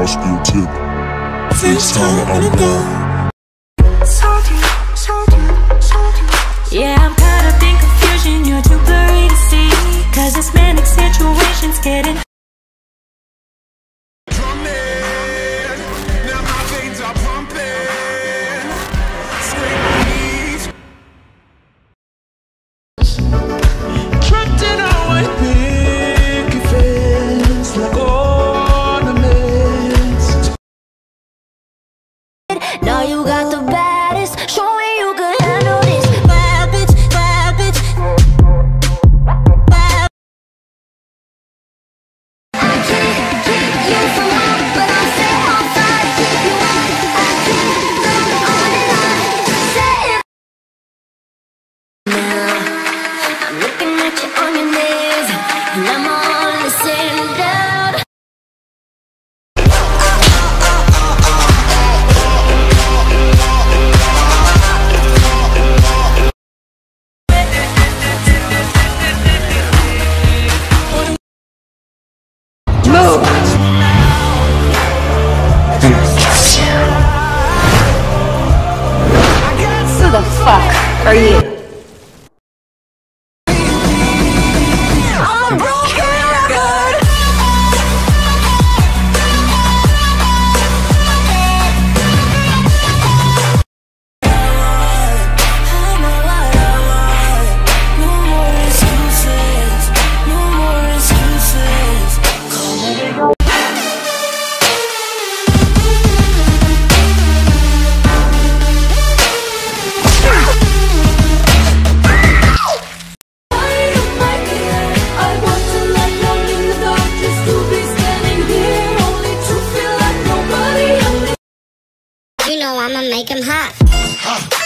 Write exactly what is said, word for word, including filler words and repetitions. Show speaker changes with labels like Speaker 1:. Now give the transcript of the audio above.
Speaker 1: steel tip. FaceTime on the go.
Speaker 2: Yeah, I'm caught up in confusion, you're too blurry to see. Cause this manic situation's getting
Speaker 3: Drumming, now my veins are pumping. Scream trapped in a white picket fence, like ornaments.
Speaker 2: now you got the baddest, show me you can handle this. Bad bitch, bad bitch, bad. I can't keep you from home, but I'll stay on fire. Keep you on, I keep going on and on. Say it now. I'm looking at you on your knees, and I'm all listening down.
Speaker 4: Move! Who the fuck are you?
Speaker 2: I'm a broken record. No more excuses, no more excuses. You know I'ma make him hot.